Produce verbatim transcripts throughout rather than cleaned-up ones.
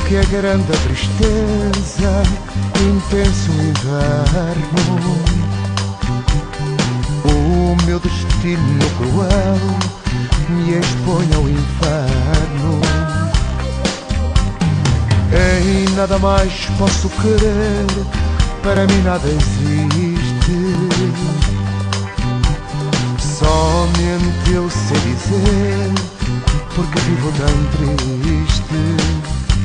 que é grande a tristeza, intenso inverno. O meu destino cruel me expõe ao inferno. Em nada mais posso querer, para mim nada existe. Somente eu sei dizer porque vivo tão triste.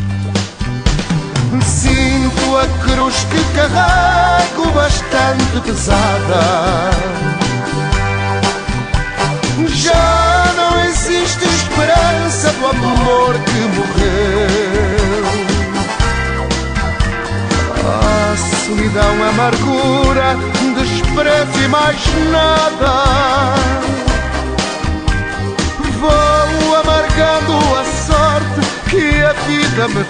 Sinto a cruz que carrego bastante pesada. Já não existe esperança do amor que morreu. A solidão, a amargura, desprezo e mais nada. Vou amargando a sorte que a vida me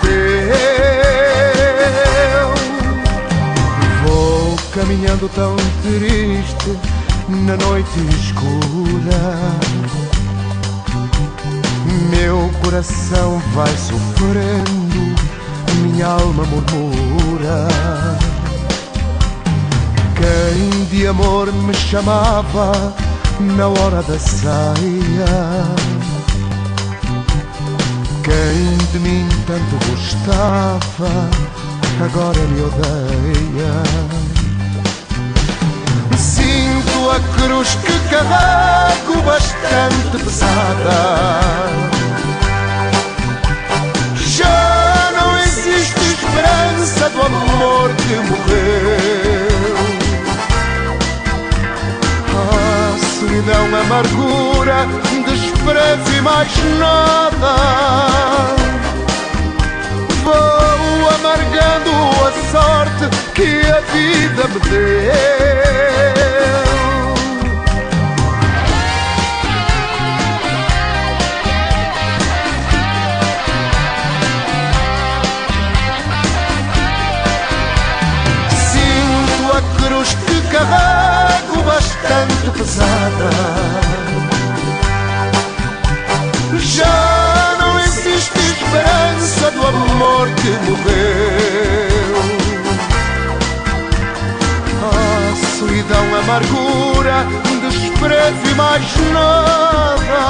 deu. Vou caminhando tão triste na noite escura. Meu coração vai sofrendo, minha alma murmura. Quem de amor me chamava na hora da saia, quem de mim tanto gostava, agora me odeia. Sinto a cruz que carrego bastante pesada. Já não existe esperança do amor que morreu. A solidão, a amargura, desprezo e mais nada. Vou amargando a sorte que a vida me deu. Sinto a cruz que carrego bastante pesada. Já não existe esperança do amor que morreu. A solidão, a amargura, desprezo e mais nada.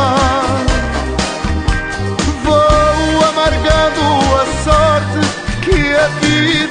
Vou amargando a sorte que a vida